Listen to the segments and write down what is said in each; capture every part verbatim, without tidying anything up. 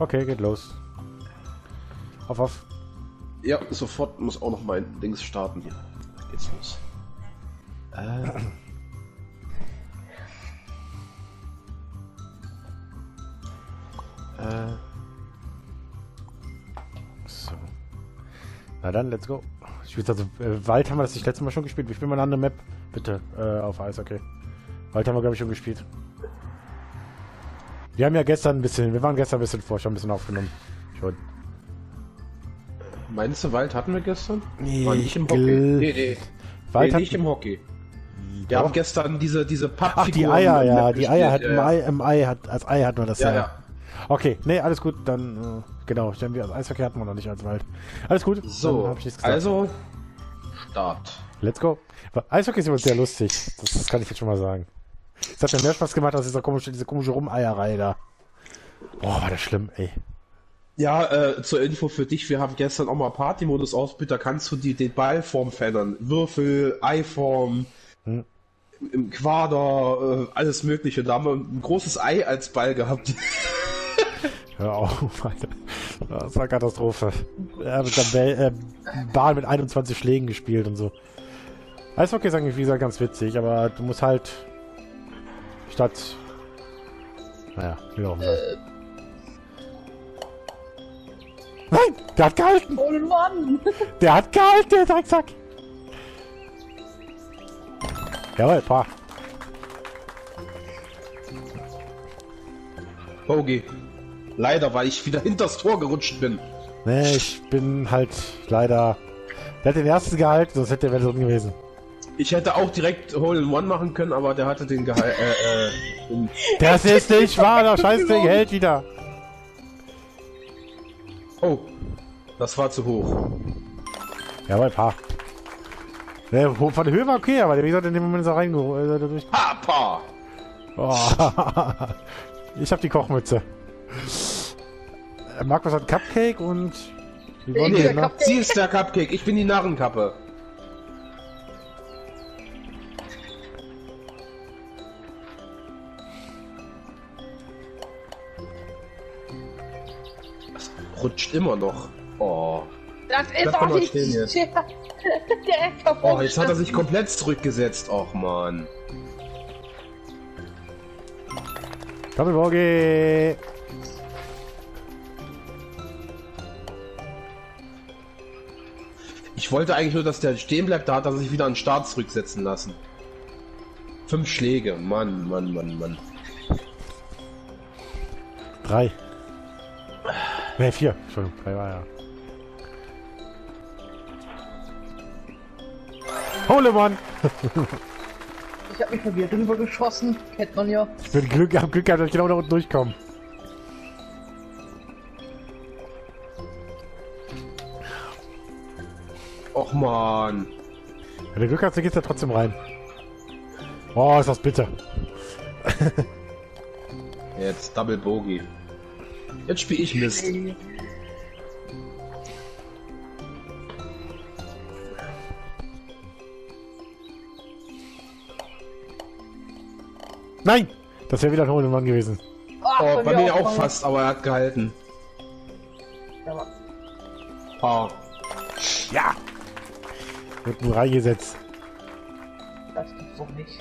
Okay, geht los. Auf, auf. Ja, sofort muss auch noch mein Dings starten hier. Da geht's los. Äh. äh. So. Na dann, let's go. Ich will also, äh, Wald haben wir das nicht letztes Mal schon gespielt. Wir spielen mal eine andere Map. Bitte, äh, auf Eis, okay. Wald haben wir, glaube ich, schon gespielt. Wir haben ja gestern ein bisschen, wir waren gestern ein bisschen vor, schon ein bisschen aufgenommen. Schon. Meinst du, Wald hatten wir gestern? Nee, War nicht im Hockey. Nee, nee. Wald nee hat nicht im Hockey. Wir haben gestern diese, diese Pappfiguren... Ach, die Eier, ja, die Eier hat, ja, im ja. Ei, im Ei hat, als Ei hatten wir das Ja, ja. ja. Okay, nee, alles gut, dann, äh, genau, denn wir als Eishockey hatten wir noch nicht als Wald. Alles gut, So, hab ich nichts gesagt. also, Start. Let's go. Eishockey ist immer sehr lustig, das, das kann ich jetzt schon mal sagen. Es hat mir mehr Spaß gemacht als dieser komische, diese komische Rumeierei da. Boah, war das schlimm, ey. Ja, äh, zur Info für dich, wir haben gestern auch mal Party-Modus ausprobiert, da kannst du die, die Ballform verändern. Würfel, Eiform, hm. im Quader, äh, alles mögliche. Da haben wir ein großes Ei als Ball gehabt. Hör auf, Alter. Das war Katastrophe. Er hat mit der Ball, äh, Ball mit einundzwanzig Schlägen gespielt und so. Eishockey ist eigentlich, wie gesagt, ganz witzig, aber du musst halt statt... Naja, wie auch immer. Äh. Nein! Der hat gehalten! Oh Mann! Der hat gehalten, der Drecksack! Jawohl, paar. Bogey. Leider, weil ich wieder hinters Tor gerutscht bin. Nee, ich bin halt leider... Der hat den ersten gehalten, sonst hätte er drin gewesen. Ich hätte auch direkt Hole in One machen können, aber der hatte den gehalten. Äh, äh, das ist nicht wahr, der Scheißding hält wieder. Oh, das war zu hoch. Jawohl, paar. Der von der Höhe war okay, aber wie gesagt, in dem Moment ist er reingeholt. Äh, Papa! Oh. Ich hab die Kochmütze. Markus hat Cupcake und... Wie wollen nee, wir, ne? Sie ist der Cupcake, ich bin die Narrenkappe. Das rutscht immer noch. Oh. Das ist Bleib doch mal nicht stehen jetzt. der, der Oh, jetzt hat er sich komplett zurückgesetzt. Och, man. Doppelbogie! Ich wollte eigentlich nur, dass der stehen bleibt, da hat er sich wieder an den Start zurücksetzen lassen. Fünf Schläge, Mann, Mann, Mann, Mann. Drei. Ne, vier. Entschuldigung, drei war ja. Hole Mann! Ich hab mich von dir drüber geschossen, kennt man ja. Ich bin Glück, hab Glück gehabt, dass ich genau da unten durchkomme. Och, man. Wenn du Glück hast, dann geht's ja trotzdem rein. Oh, ist das bitter. Jetzt Double Bogey. Jetzt spiele ich Mist. Nein! Das wäre wieder ein Hole Mann gewesen. Ach, Oh, bei mir auch mal. fast, aber er hat gehalten. Ja, Oh. Ja! Wird nur reingesetzt. das gibt's doch nicht.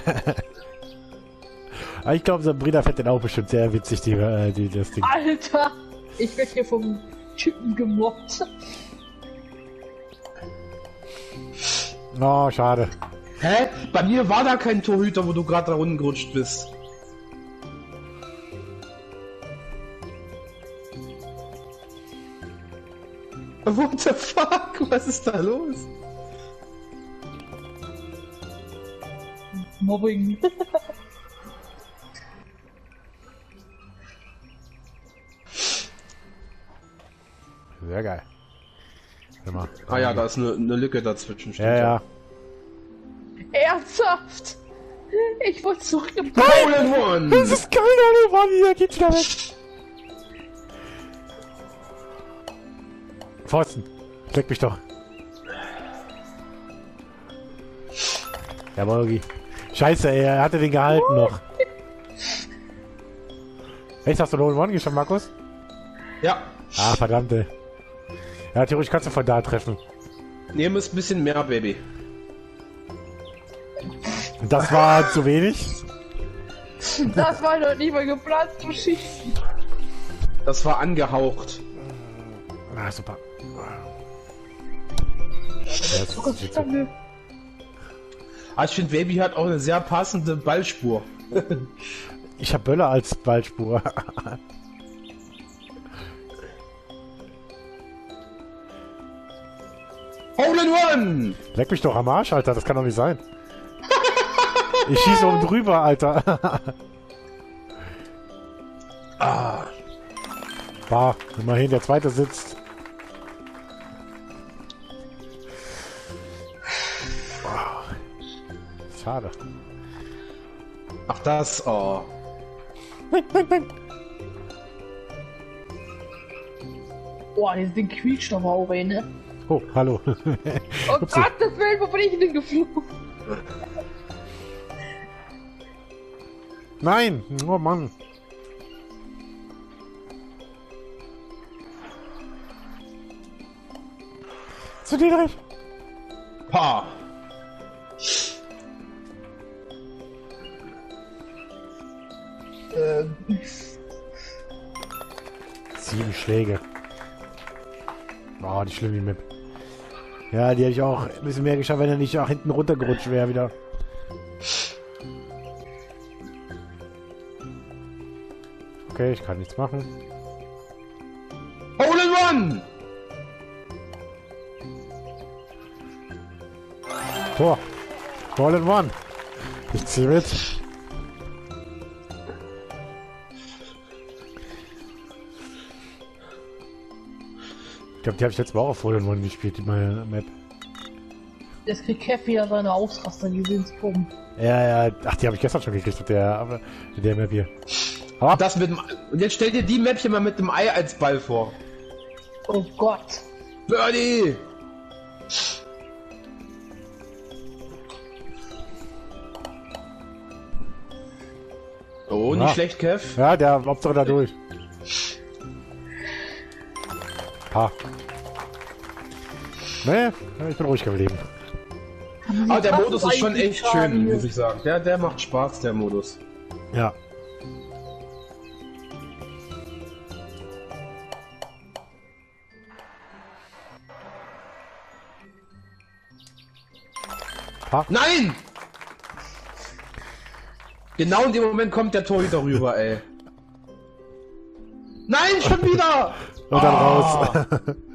Aber ich glaube, Sabrina fände den auch bestimmt sehr witzig, die, äh, die das Ding. Alter! Ich werde hier vom Typen gemobbt. Oh, schade. Hä? Bei mir war da kein Torhüter, wo du gerade da unten gerutscht bist. What the fuck? Was ist da los? Mobbing. Sehr geil. Warte mal. Ah ja, da ist eine, eine Lücke dazwischen. Ja, ja. Ernsthaft? Ich wurde zurückgebracht. Hole in One! Das ist geil, Hole Mann, hier geht wieder weg. Pfosten. Leck mich doch. Ja, Borgi. Scheiße, ey, er hatte den gehalten noch. Echt, hast du Hole One geschafft, Markus? Ja. Ah, verdammt, ey. Ja, theoretisch kannst du von da treffen. Nehmen es ein bisschen mehr, Baby. Das war zu wenig. Das war doch nicht mal geplant zu schießen. Das war angehaucht. Ah, super. Oh, danke. Ah, ich finde, Baby hat auch eine sehr passende Ballspur. Ich hab Böller als Ballspur. Hole in One! Leck mich doch am Arsch, Alter. Das kann doch nicht sein. Ich schieße oben drüber, Alter. Ah. Bah, immerhin der zweite sitzt. Schade. Ach, das, oh. Boah, das Ding quietscht aber auch, ey, ne? Oh, hallo. Oh Upsi. Gottes Willen, wo bin ich denn geflogen? Nein! Oh Mann. Zu niedrig. Pa. Ähm, Sieben Schläge. Oh, die schlimme Map. Ja, die hätte ich auch ein bisschen mehr geschafft, wenn er nicht auch hinten runtergerutscht wäre wieder. Okay, ich kann nichts machen. Hole in One! Tor! Ball in One! Ich zieh mit. Ich glaube, die habe ich letztes Mal auch auf Ball in One gespielt, die meine Map. jetzt kriegt Kev wieder seine Ausraster, die Sinnspumpen. Ja, ja, ach, die habe ich gestern schon gekriegt mit der, aber mit der Map hier. Aber Das mit dem, und jetzt stell dir die Mäppchen mal mit dem Ei als Ball vor. Oh Gott. Birdie! Oh, nicht Ja. schlecht, Kev. ja, der Hauptsache da durch. Ha. Nee, ich bin ruhig geblieben. Aber der Was Modus ist ist schon eigentlich echt dran schön, hier? muss ich sagen. Der, der macht Spaß, der Modus. Ja. Ha. Nein! Genau in dem Moment kommt der Torhüter rüber, ey. Nein, schon wieder! Und dann Ah. raus.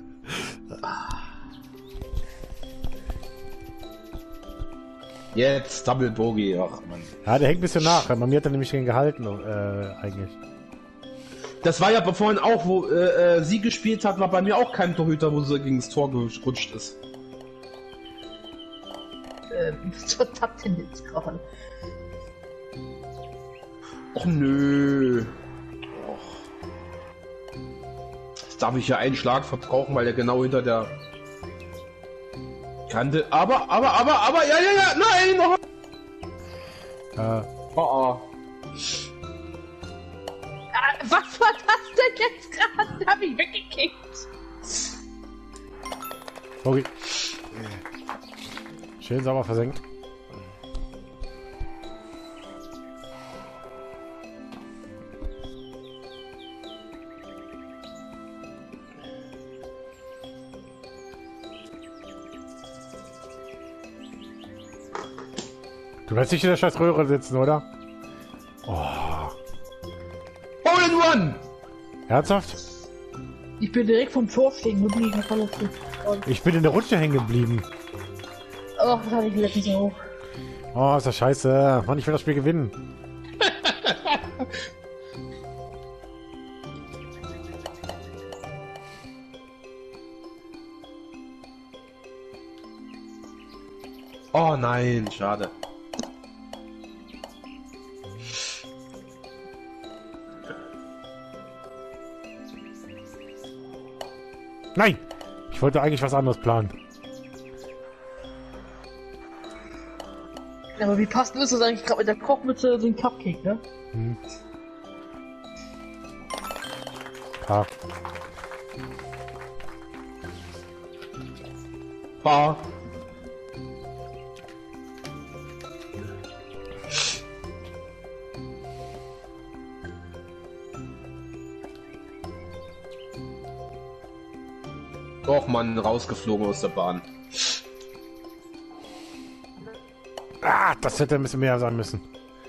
Jetzt Double Bogey, ach man. Ja, der hängt ein bisschen nach. Bei mir hat er nämlich den gehalten, äh, eigentlich. Das war ja vorhin auch, wo äh, äh, sie gespielt hat, war bei mir auch kein Torhüter, wo sie gegen das Tor gerutscht ist. Ähm, was habt ihr denn jetzt gerade? Och nö. Och. Jetzt darf ich ja einen Schlag verbrauchen, weil er genau hinter der Kante. Aber, aber, aber, aber, ja, ja, ja, nein, noch. Äh, Oh, oh. Ah, was war das denn jetzt gerade? Da hab ich weggekickt. okay. Schön sauber versenkt. Du wirst nicht in der scheiß Röhre sitzen, oder? Oh. Hole in One! Ernsthaft? Ich bin direkt vom Tor stehen geblieben. Das war lustig. Und, Ich bin in der Rutsche hängen geblieben. oh, das hatte ich letztens auch. Oh, ist das scheiße. Mann, ich will das Spiel gewinnen. Oh nein, schade. Nein! Ich wollte eigentlich was anderes planen. Aber wie passend ist das eigentlich gerade mit der Kochmütze so ein Cupcake, ne? Hm. Ha. Bar. Och Mann, rausgeflogen aus der Bahn. Ah, das hätte ein bisschen mehr sein müssen.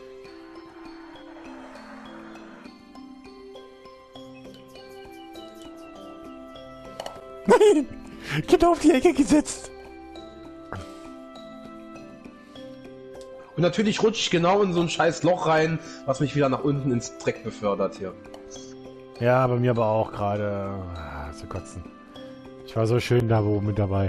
Nein! Genau auf die Ecke gesetzt! Und natürlich rutsche ich genau in so ein scheiß Loch rein, was mich wieder nach unten ins Dreck befördert hier. Ja, bei mir aber auch gerade. Ah, zu kotzen. Ich war so schön da oben mit dabei.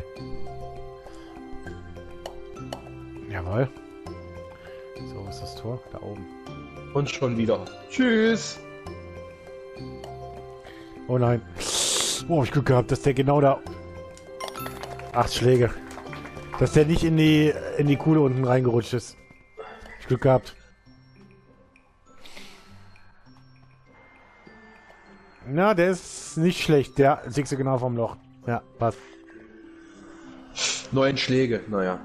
Jawohl. So, ist das Tor? Da oben. Und schon wieder. Tschüss! Oh nein. Oh, hab ich Glück gehabt, dass der genau da... Acht Schläge. Dass der nicht in die in die Kuhle unten reingerutscht ist. Ich Glück gehabt. Na, der ist nicht schlecht. Der siehst du genau vom Loch. Ja, passt. Neun Schläge, naja.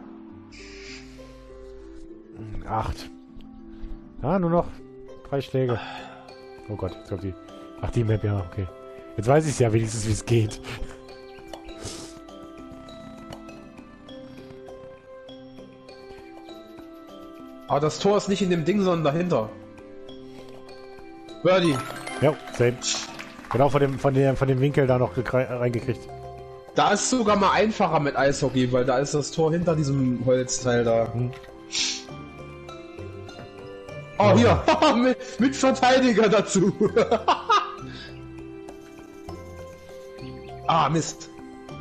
Acht. Ja, nur noch drei Schläge. Oh Gott, jetzt kommt die... Ach, die Map, ja, okay. Jetzt weiß ich ja wenigstens, wie es geht. Aber das Tor ist nicht in dem Ding, sondern dahinter. Birdie. Ja, same. Genau von dem, von dem, von dem Winkel da noch reingekriegt. Da ist sogar mal einfacher mit Eishockey, weil da ist das Tor hinter diesem Holzteil da. Hm. Oh, hier, mit, mit Verteidiger dazu. Ah, Mist.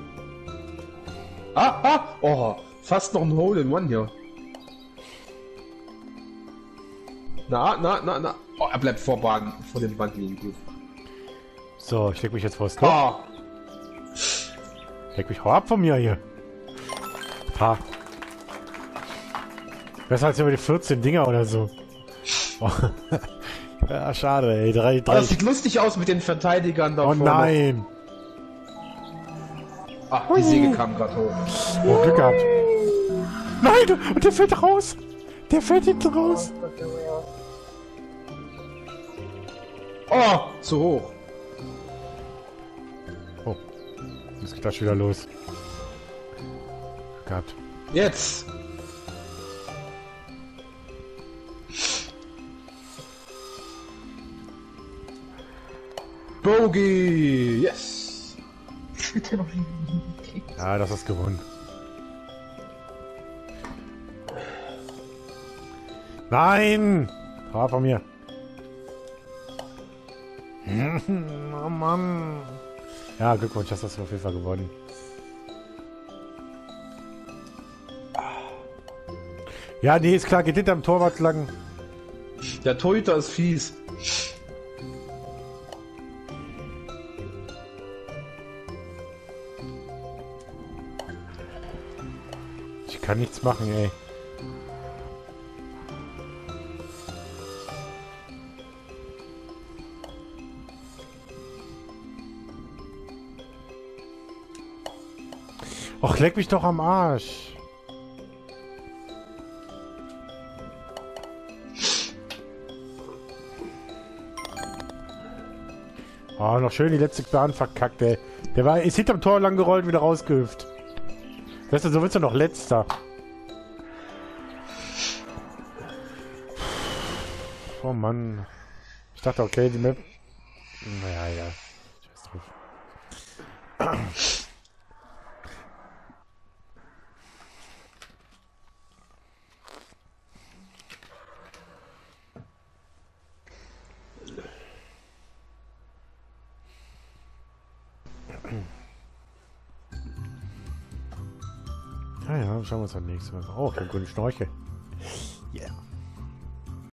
Ah, ah, oh, fast noch ein Hole in One hier. Na, na, na, na. Oh, er bleibt vor Bahn, vor dem Bandlinien. Gut. So, ich leg mich jetzt vor das Tor. Ah. Leg mich hau ab von mir hier. Ha. Besser als über die vierzehn Dinger oder so. Oh. Ja, schade, ey. Drei, drei. Oh, das sieht lustig aus mit den Verteidigern da oh vorne. Nein. Ach, die Säge kam gerade hoch. Oh, Glück gehabt. Nein, und der fällt raus. Der fällt hinten raus. Oh, zu hoch. Oh, jetzt geht das wieder los. Gehabt. Jetzt. Bogey, yes. Ja, das hast gewonnen. Nein! Hau von mir. Oh Mann. Ja, Glückwunsch, hast du auf jeden Fall gewonnen. Ja, nee, ist klar, geht hinterm Torwart lang. Der Torhüter ist fies. Ich kann nichts machen, ey. Och, leck mich doch am Arsch. Oh, noch schön die letzte Bahn verkackt, ey. Der war, ist hinterm Tor lang gerollt und wieder rausgehüpft. Weißt du, so willst du noch letzter. Oh Mann. Ich dachte, okay, die Map... Naja, ja. Scheiß drauf. Ja, ja, schauen wir uns das nächste Mal. Oh, ich habe einen grünen Schnorchel.